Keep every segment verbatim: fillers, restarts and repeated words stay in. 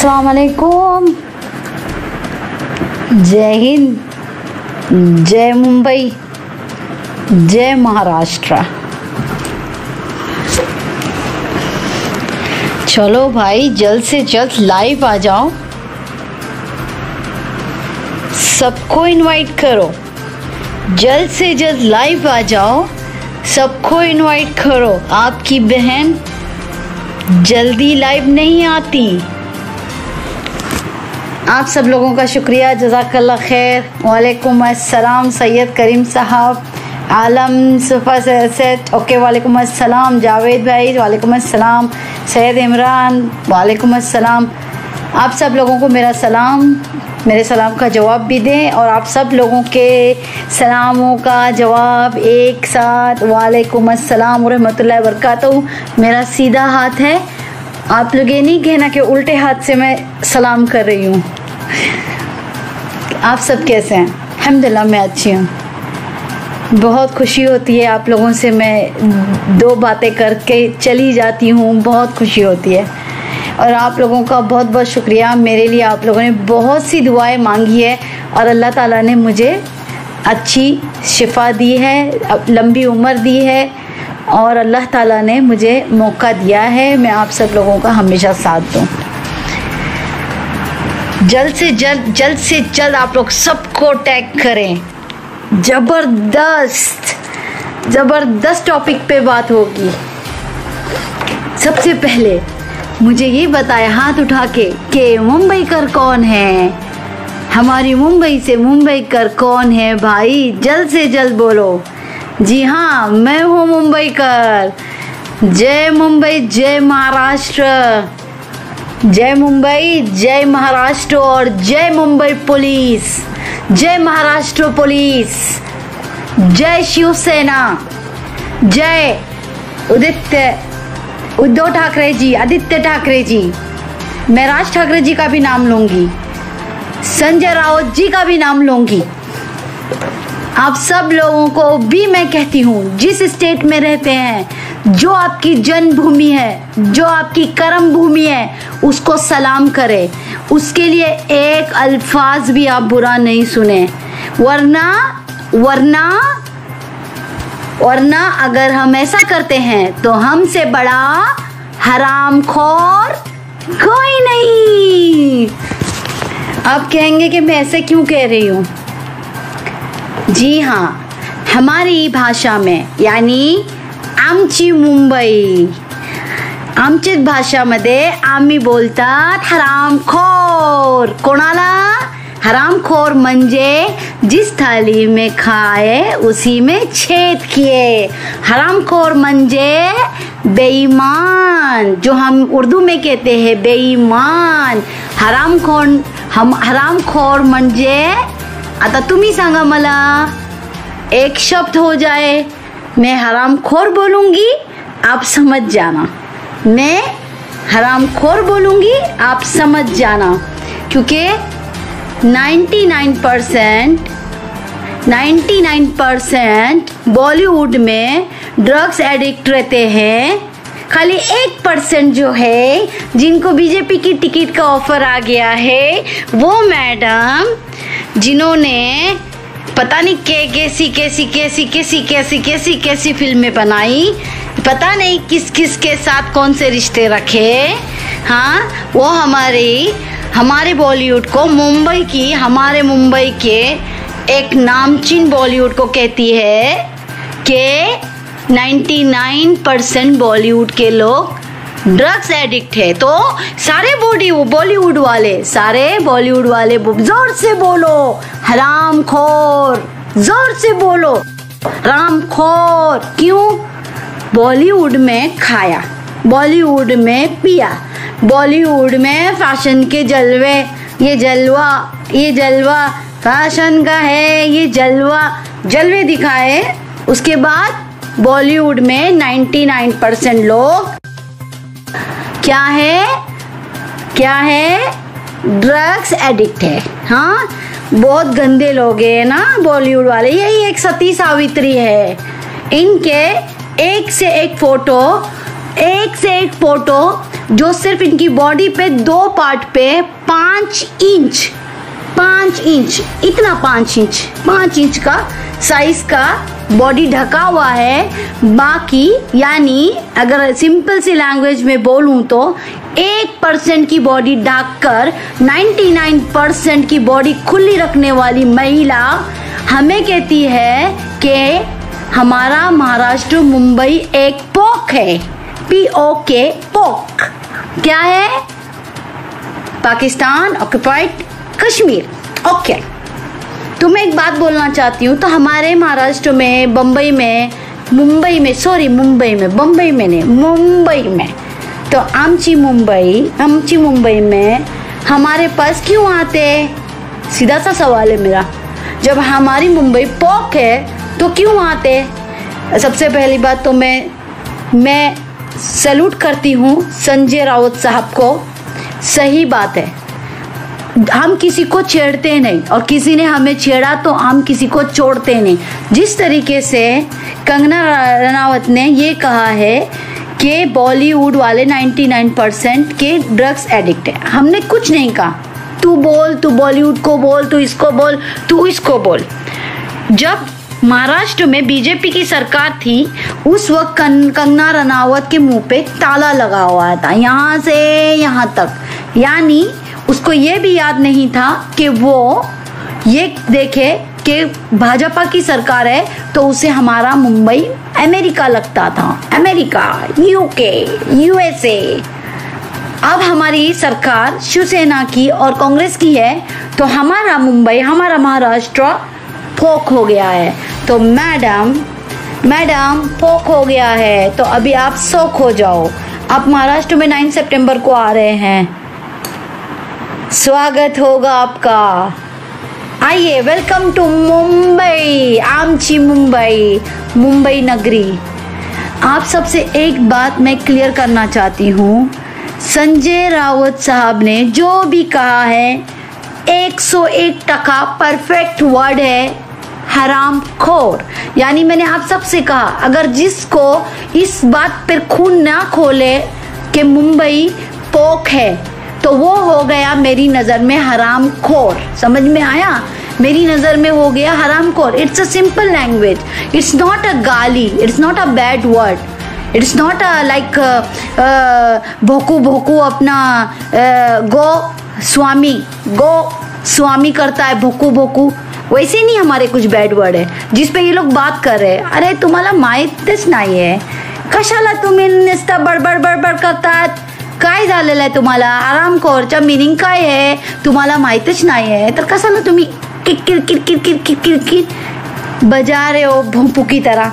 अस्सलाम वालेकुम। जय हिंद, जय मुंबई, जय महाराष्ट्र। चलो भाई, जल्द से जल्द लाइव आ जाओ, सबको इनवाइट करो। जल्द से जल्द लाइव आ जाओ, सबको इनवाइट करो। आपकी बहन जल्दी लाइव नहीं आती। आप सब लोगों का शुक्रिया, जज़ाकल्लाह खैर। वालेकुम अस्सलाम सैयद करीम साहब, आलम सुफ़ा सैद, ओके वालेकुम अस्सलाम। जावेद भाई वालेकुम अस्सलाम। सैयद इमरान वालेकुम अस्सलाम। आप सब लोगों को मेरा सलाम, मेरे सलाम का जवाब भी दें, और आप सब लोगों के सलामों का जवाब एक साथ। वालेकुम अस्सलाम व रहमतुल्लाहि व बरकातहू। मेरा सीधा हाथ है, आप लोग ये नहीं कहना कि उल्टे हाथ से मैं सलाम कर रही हूँ। आप सब कैसे हैं? अल्हम्दुलिल्लाह मैं अच्छी हूँ। बहुत खुशी होती है आप लोगों से मैं दो बातें करके चली जाती हूँ, बहुत खुशी होती है। और आप लोगों का बहुत बहुत शुक्रिया। मेरे लिए आप लोगों ने बहुत सी दुआएं मांगी है, और अल्लाह ताला ने मुझे अच्छी शिफा दी है, लंबी उम्र दी है, और अल्लाह ताला ने मुझे मौका दिया है मैं आप सब लोगों का हमेशा साथ दूं। जल्द से जल्द जल्द से जल्द आप लोग सबको टैग करें। ज़बरदस्त ज़बरदस्त टॉपिक पे बात होगी। सबसे पहले मुझे ये बताया हाथ उठा के कि मुंबई कर कौन है, हमारी मुंबई से मुंबई कर कौन है भाई? जल्द से जल्द बोलो। जी हाँ, मैं हूँ मुंबई कर। जय मुंबई, जय महाराष्ट्र। जय मुंबई, जय महाराष्ट्र, और जय मुंबई पुलिस, जय महाराष्ट्र पुलिस, जय शिवसेना, जय उदित्य उद्धव ठाकरे जी, आदित्य ठाकरे जी। मैं राज ठाकरे जी का भी नाम लूंगी, संजय राउत जी का भी नाम लूंगी। आप सब लोगों को भी मैं कहती हूँ, जिस स्टेट में रहते हैं, जो आपकी जन्मभूमि है, जो आपकी कर्म भूमि है, उसको सलाम करें। उसके लिए एक अल्फाज भी आप बुरा नहीं सुने, वरना वरना वरना अगर हम ऐसा करते हैं तो हमसे बड़ा हरामखोर कोई नहीं। आप कहेंगे कि मैं ऐसे क्यों कह रही हूँ? जी हाँ, हमारी भाषा में, यानी आमची मुंबई, आमचीच भाषामध्ये आम्ही बोलतात हरामखोर। कोणाला? हरामखोर म्हणजे जिस थाली में खाए उसी में छेद किए। हरामखोर म्हणजे बेईमान, जो हम उर्दू में कहते हैं बेईमान। हरामखोर हम हरामखोर म्हणजे, आता तुम्ही सांगा मला, एक शब्द हो जाए, मैं हरामखोर बोलूंगी, आप समझ जाना। मैं हरामखोर बोलूंगी, आप समझ जाना। क्योंकि निन्यानवे परसेंट निन्यानवे परसेंट बॉलीवुड में ड्रग्स एडिक्ट रहते हैं। खाली एक परसेंट जो है, जिनको बीजेपी की टिकट का ऑफर आ गया है, वो मैडम जिन्होंने पता नहीं के कैसी कैसी कैसी कैसी कैसी कैसी कैसी फिल्में बनाई, पता नहीं किस किस के साथ कौन से रिश्ते रखे। हाँ, वो हमारी हमारे बॉलीवुड को, मुंबई की, हमारे मुंबई के एक नामचीन बॉलीवुड को कहती है कि निन्यानवे परसेंट बॉलीवुड के लोग ड्रग्स एडिक्ट है। तो सारे बॉडी बॉलीवुड वाले, सारे बॉलीवुड वाले जोर से बोलो हरामखोर, जोर से बोलो हरामखोर। क्यों? बॉलीवुड में खाया, बॉलीवुड में पिया, बॉलीवुड में फैशन के जलवे, ये जलवा ये जलवा फैशन का है, ये जलवा जलवे दिखाए। उसके बाद बॉलीवुड में निन्यानवे परसेंट लोग क्या है क्या है ड्रग्स एडिक्ट है। हाँ, बहुत गंदे लोग हैं ना बॉलीवुड वाले। यही एक सती सावित्री है, इनके एक से एक फोटो एक से एक फोटो जो सिर्फ इनकी बॉडी पे दो पार्ट पे पांच इंच पांच इंच इतना पांच इंच पांच इंच का साइज का बॉडी ढका हुआ है। बाकी यानी अगर सिंपल सी लैंग्वेज में बोलूं तो एक परसेंट की बॉडी ढककर निन्यानवे परसेंट की बॉडी खुली रखने वाली महिला हमें कहती है कि हमारा महाराष्ट्र मुंबई एक पोक है। पी ओ के पोक क्या है? पाकिस्तान ऑक्युपाइड कश्मीर। ओके, तो मैं एक बात बोलना चाहती हूँ। तो हमारे महाराष्ट्र में, बम्बई में, मुंबई में, सॉरी मुंबई में, बम्बई में नहीं, मुंबई में, तो आमची मुंबई आमची मुंबई में हमारे पास क्यों आते? सीधा सा सवाल है मेरा। जब हमारी मुंबई पोक है तो क्यों आते? सबसे पहली बात तो मैं मैं सैल्यूट करती हूँ संजय राउत साहब को। सही बात है, हम किसी को छेड़ते नहीं और किसी ने हमें छेड़ा तो हम किसी को छोड़ते नहीं। जिस तरीके से कंगना रनावत ने ये कहा है कि बॉलीवुड वाले निन्यानवे परसेंट के ड्रग्स एडिक्ट है, हमने कुछ नहीं कहा। तू बोल, तू बॉलीवुड को बोल, तू इसको बोल, तू इसको बोल। जब महाराष्ट्र में बीजेपी की सरकार थी उस वक्त कंगना रनावत के मुंह पे ताला लगा हुआ था, यहाँ से यहाँ तक। यानी उसको ये भी याद नहीं था कि वो ये देखे कि भाजपा की सरकार है तो उसे हमारा मुंबई अमेरिका लगता था। America, UK, USA. अब हमारी सरकार शिवसेना की और कांग्रेस की है तो हमारा मुंबई, हमारा महाराष्ट्र फोक हो गया है। तो मैडम मैडम फोक हो गया है तो अभी आप सोक हो जाओ। आप महाराष्ट्र में नौ सितंबर को आ रहे हैं, स्वागत होगा आपका। आइए, वेलकम टू मुंबई, आमची मुंबई, मुंबई नगरी। आप सबसे एक बात मैं क्लियर करना चाहती हूँ, संजय राउत साहब ने जो भी कहा है एक सौ एक टका परफेक्ट वर्ड है, हराम खोर। यानी मैंने आप सबसे कहा अगर जिसको इस बात पर खून ना खोले कि मुंबई पोक है तो वो हो गया मेरी नज़र में हराम खोर। समझ में आया? मेरी नज़र में हो गया हराम खोर। It's a simple language, it's not a गाली, it's not a bad word, it's not a like भोकू भोकू अपना uh, गो स्वामी गो स्वामी करता है भोकू भोकू, वैसे नहीं हमारे कुछ बैड वर्ड है जिस पे ये लोग बात कर रहे हैं। अरे तुम्हाला माहितच नाही आहे, कशाला तुम्ही नुसतं बडबड बडबड करतात? काय झालेलं आहे तुम्हाला? आरामखोरचा मीनिंग काय आहे तुम्हाला माहितच नाही आहे तर कशाला तुम्ही किरकिर किरकिर किरकिर किरकिर बजा रहे हो भोंपू की तरह।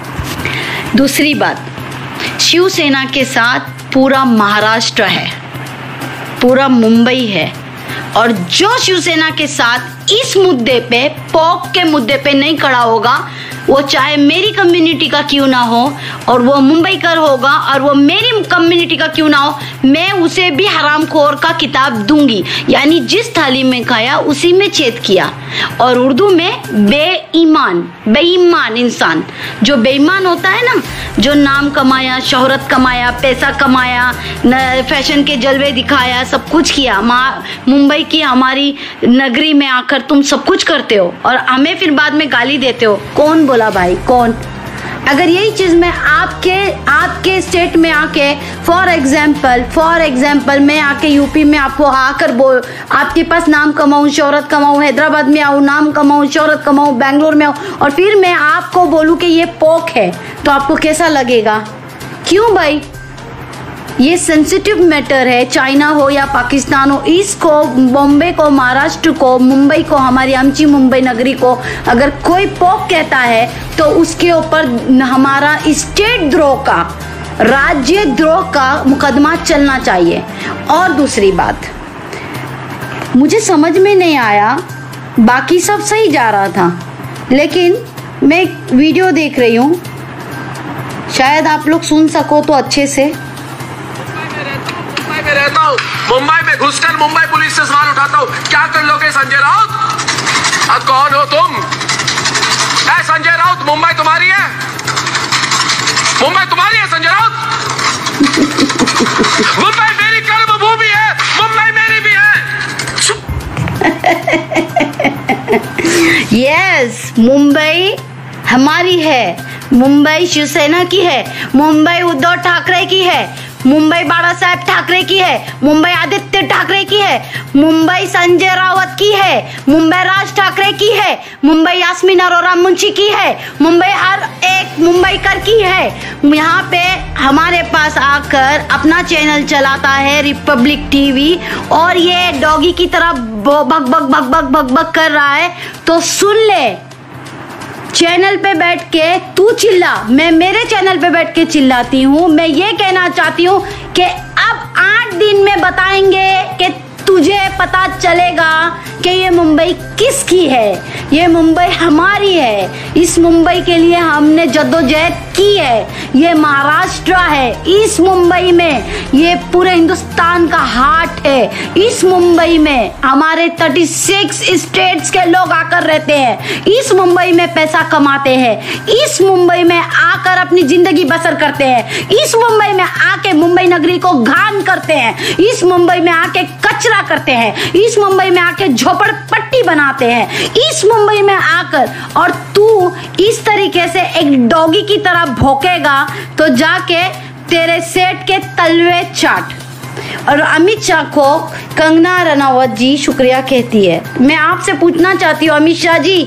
दूसरी बात, शिवसेना के साथ पूरा महाराष्ट्र है, पूरा मुंबई है, और जो शिवसेना के साथ इस मुद्दे पे, पोक के मुद्दे पे नहीं खड़ा होगा, वो चाहे मेरी कम्युनिटी का क्यों ना हो और वो मुंबईकर होगा और वो मेरी कम्युनिटी का क्यों ना हो, मैं उसे भी हरामखोर का किताब दूंगी। यानी जिस थाली में खाया उसी में छेद किया। और उर्दू में बेईमान, बेईमान इंसान, जो बेईमान होता है ना, जो नाम कमाया, शोहरत कमाया, पैसा कमाया, फैशन के जलवे दिखाया, सब कुछ किया, मुंबई की हमारी नगरी में आकर तुम सब कुछ करते हो और हमें फिर बाद में गाली देते हो। कौन बोला भाई, कौन? अगर यही चीज मैं आपके आपके स्टेट में आके फॉर एग्जाम्पल फॉर एग्जाम्पल मैं आके यूपी में आपको आकर बोल, आपके पास नाम कमाऊं, शोहरत कमाऊं, हैदराबाद में आऊं, नाम कमाऊं, शोहरत कमाऊं, बेंगलोर में आऊं और फिर मैं आपको बोलूं कि ये पोक है, तो आपको कैसा लगेगा? क्यों भाई? ये सेंसिटिव मैटर है। चाइना हो या पाकिस्तान हो, इसको, बॉम्बे को, महाराष्ट्र को, मुंबई को, हमारी आमची मुंबई नगरी को अगर कोई पोक कहता है तो उसके ऊपर हमारा स्टेट द्रोह का, राज्य द्रोह का मुकदमा चलना चाहिए। और दूसरी बात, मुझे समझ में नहीं आया, बाकी सब सही जा रहा था, लेकिन मैं एक वीडियो देख रही हूँ, शायद आप लोग सुन सको तो अच्छे से। में रहता हूँ, मुंबई में घुसकर मुंबई पुलिस से सवाल उठाता हूँ, क्या कर लोगे संजय राउत? अब कौन हो तुम? ऐ संजय राउत, मुंबई तुम्हारी है? मुंबई तुम्हारी है संजय राउत? मुंबई मेरी कर्मभूमि है, मुंबई मेरी भी है। यस, मुंबई हमारी है, मुंबई शिवसेना की है, मुंबई उद्धव ठाकरे की है, मुंबई बाला साहेब ठाकरे की है, मुंबई आदित्य ठाकरे की है, मुंबई संजय रावत की है, मुंबई राज ठाकरे की है, मुंबई यास्मीन अरोरा मुंशी की है, मुंबई हर एक मुंबईकर की है। यहाँ पे हमारे पास आकर अपना चैनल चलाता है रिपब्लिक टीवी, और ये डॉगी की तरह भग भग भग भग भग भग कर रहा है, तो सुन ले। चैनल पे बैठ के तू चिल्ला, मैं मेरे चैनल पे बैठ के चिल्लाती हूँ। मैं ये कहना चाहती हूँ कि अब आठ दिन में बताएंगे कि तुझे पता चलेगा कि ये मुंबई किसकी है। ये मुंबई हमारी है, इस मुंबई के लिए हमने जद्दोजहद की है। ये महाराष्ट्र है, इस मुंबई में ये पूरे हिंदुस्तान का हार्ट है। इस मुंबई में हमारे छत्तीस स्टेट्स के लोग आकर रहते हैं, इस मुंबई में पैसा कमाते हैं, इस मुंबई में आकर अपनी जिंदगी बसर करते हैं, इस मुंबई में आके मुंबई नगरी को घान करते हैं, इस मुंबई में आके कचरा करते हैं, इस मुंबई में आके झोपड़पट्टी बनाते हैं, इस मुंबई में आकर। और तू इस तरीके से एक डॉगी की तरह भौंकेगा तो जाके तेरे सेठ के तलवे चाट। और अमित शाह को कंगना रनावत जी शुक्रिया कहती है। मैं आपसे पूछना चाहती हूँ अमित शाह जी,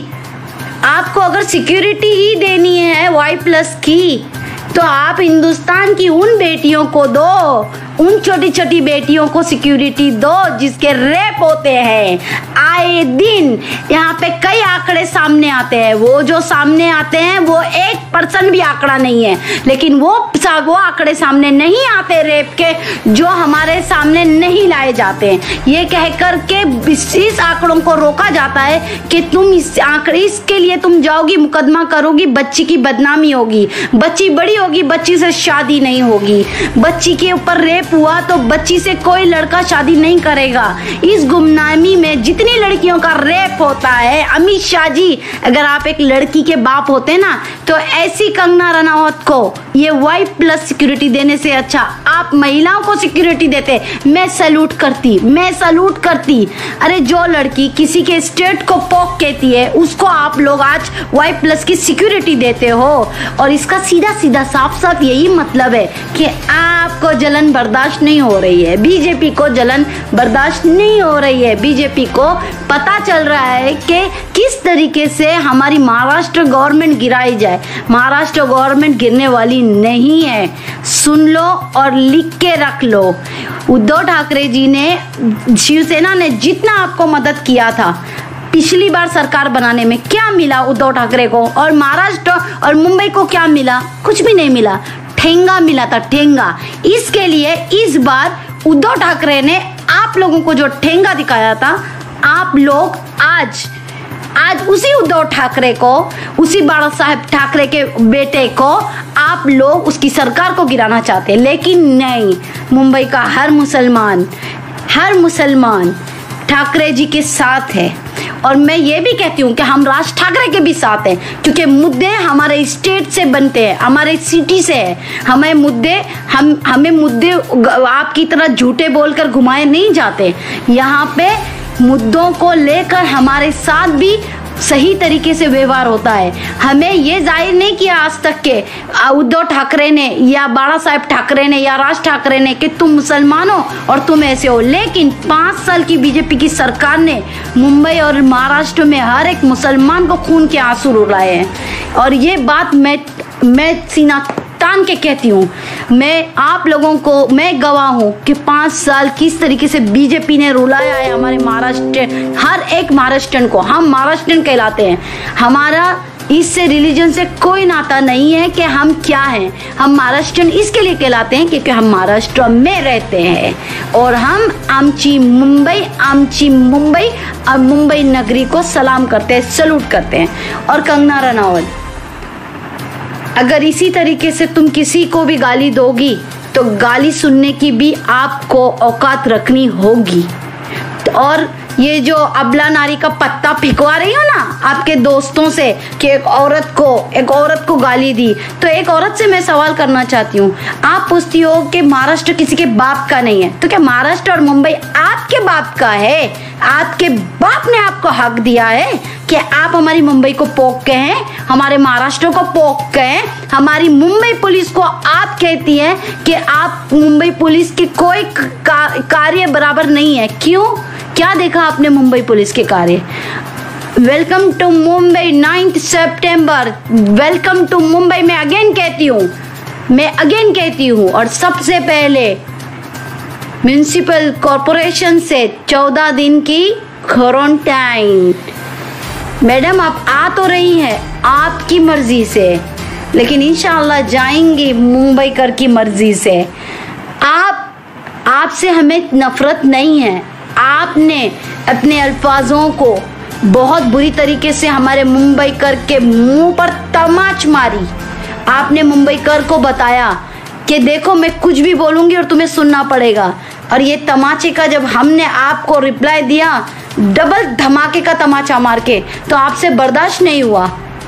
आपको अगर सिक्योरिटी ही देनी है वाई प्लस की, तो आप हिंदुस्तान की उन बेटियों को दो, उन छोटी छोटी बेटियों को सिक्योरिटी दो जिसके रेप होते हैं आए दिन। यहाँ पे कई आंकड़े सामने आते हैं, वो जो सामने आते हैं वो एक परसेंट भी आंकड़ा नहीं है, लेकिन वो वो आंकड़े सामने नहीं आते रेप के, जो हमारे सामने नहीं लाए जाते हैं। ये कहकर के इस आंकड़ों को रोका जाता है कि तुम इस आंकड़े इसके लिए तुम जाओगी, मुकदमा करोगी, बच्ची की बदनामी होगी, बच्ची बड़ी होगी, बच्ची से शादी नहीं होगी, बच्ची के ऊपर रेप हुआ तो बच्ची से कोई लड़का शादी नहीं करेगा। इस गुमनामी में जितनी लड़कियों का रेप होता है, अमित शाह जी अगर आप एक लड़की के बाप होते ना, तो ऐसी कंगना रनावत को ये वाई प्लस सिक्योरिटी देने से अच्छा आप महिलाओं को सिक्योरिटी देते। मैं सैल्यूट करती, मैं सैल्यूट करती। अरे जो लड़की किसी के स्टेट को पोक कहती है, उसको आप लोग आज वाई प्लस की सिक्योरिटी देते हो। और इसका सीधा सीधा साफ साफ यही मतलब है कि आपको जलन बर्दाश्त नहीं हो रही है, बीजेपी को जलन बर्दाश्त नहीं हो रही है। बीजेपी को पता चल रहा है कि किस तरीके से हमारी महाराष्ट्र गवर्नमेंट गिराई जाए। महाराष्ट्र गवर्नमेंट गिरने वाली नहीं है, सुन लो और लिख के रख लो। उद्धव ठाकरे जी ने, शिवसेना ने जितना आपको मदद किया था पिछली बार सरकार बनाने में, क्या मिला उद्धव ठाकरे को? और महाराष्ट्र और मुंबई को क्या मिला? कुछ भी नहीं मिला, ठेंगा मिला था, ठेंगा। इसके लिए इस बार उद्धव ठाकरे ने आप लोगों को जो ठेंगा दिखाया था, आप लोग आज आज उसी उद्धव ठाकरे को, उसी बाला साहेब ठाकरे के बेटे को आप लोग उसकी सरकार को गिराना चाहते हैं। लेकिन नहीं, मुंबई का हर मुसलमान हर मुसलमान ठाकरे जी के साथ है। और मैं ये भी कहती हूँ कि हम राज ठाकरे के भी साथ हैं, क्योंकि मुद्दे हमारे स्टेट से बनते हैं, हमारे सिटी से है। हमें मुद्दे हम हमें मुद्दे आपकी तरह झूठे बोलकर घुमाए नहीं जाते। यहाँ पे मुद्दों को लेकर हमारे साथ भी सही तरीके से व्यवहार होता है। हमें ये जाहिर नहीं किया आज तक के उद्धव ठाकरे ने या बाला साहेब ठाकरे ने या राज ठाकरे ने कि तुम मुसलमान हो और तुम ऐसे हो। लेकिन पाँच साल की बीजेपी की सरकार ने मुंबई और महाराष्ट्र में हर एक मुसलमान को खून के आंसू रुलाए हैं। और ये बात मैं मैं सीना तान के कहती हूँ, मैं आप लोगों को मैं गवाह हूँ कि पाँच साल किस तरीके से बीजेपी ने रुलाया है हमारे महाराष्ट्र, हर एक महाराष्ट्रन को। हम महाराष्ट्रन कहलाते हैं, हमारा इससे रिलीजन से कोई नाता नहीं है कि हम क्या हैं। हम महाराष्ट्रन इसके लिए कहलाते हैं क्योंकि हम महाराष्ट्र में रहते हैं और हम आमची मुंबई आमची मुंबई और मुंबई नगरी को सलाम करते हैं, सल्यूट करते हैं। और कंगना रनावत, अगर इसी तरीके से तुम किसी को भी गाली दोगी तो गाली सुनने की भी आपको औकात रखनी होगी। और ये जो अबला नारी का पत्ता फिकवा रही हो ना आपके दोस्तों से कि एक औरत को एक औरत को गाली दी, तो एक औरत से मैं सवाल करना चाहती हूँ। आप पूछती हो कि महाराष्ट्र किसी के बाप का नहीं है, तो क्या महाराष्ट्र और मुंबई आपके बाप का है? आपके बाप ने आपको हक दिया है कि आप हमारी मुंबई को पोक के हैं, हमारे महाराष्ट्र को पोक के हैं? हमारी मुंबई पुलिस को आप कहती है कि आप मुंबई पुलिस की कोई का, कार्य बराबर नहीं है। क्यों? क्या देखा आपने मुंबई पुलिस के कार्य? Welcome to Mumbai ninth September, welcome to Mumbai मैं अगेन कहती हूँ, मैं अगेन कहती हूँ। और सबसे पहले म्यूनिसिपल कॉरपोरेशन से चौदह दिन की क्वारंटाइन। मैडम आप आ तो रही हैं आपकी मर्जी से, लेकिन इंशाल्लाह जाएंगी मुंबई कर की मर्जी से। आप आपसे हमें नफरत नहीं है, आपने अपने अल्फाजों को बहुत बुरी तरीके से हमारे मुंबई कर के मुंह पर तमाच मारी। आपने मुंबई कर को बताया कि देखो मैं कुछ भी बोलूंगी और तुम्हें सुनना पड़ेगा, और ये तमाचे का जब हमने आपको रिप्लाई दिया डबल धमाके का तमाचा मार के, तो आपसे बर्दाश्त नहीं हुआ।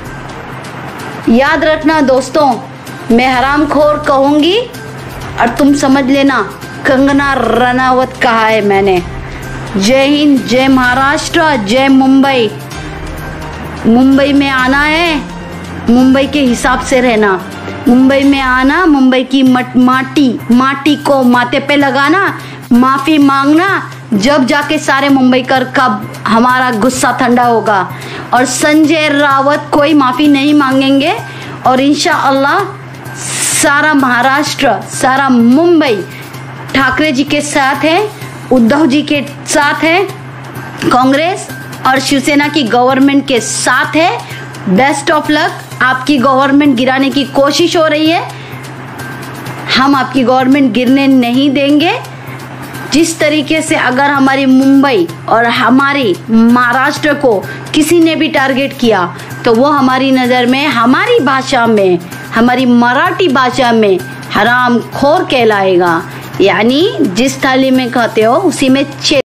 याद रखना दोस्तों, मैं हरामखोर कहूंगी और तुम समझ लेना कंगना रनावत कहा है मैंने। जय हिंद, जय महाराष्ट्र, जय मुंबई। मुंबई में आना है, मुंबई के हिसाब से रहना। मुंबई में आना, मुंबई की मट, माटी माटी को माथे पे लगाना, माफी मांगना, जब जाके सारे मुंबई कर का हमारा गुस्सा ठंडा होगा। और संजय रावत कोई माफी नहीं मांगेंगे, और इंशाअल्लाह सारा महाराष्ट्र, सारा मुंबई ठाकरे जी के साथ है, उद्धव जी के साथ है, कांग्रेस और शिवसेना की गवर्नमेंट के साथ है। Best of luck. आपकी गवर्नमेंट गिराने की कोशिश हो रही है, हम आपकी गवर्नमेंट गिरने नहीं देंगे। जिस तरीके से अगर हमारी मुंबई और हमारी महाराष्ट्र को किसी ने भी टारगेट किया, तो वो हमारी नज़र में, हमारी भाषा में, हमारी मराठी भाषा में हराम खोर कहलाएगा। यानी जिस थाली में खाते हो उसी में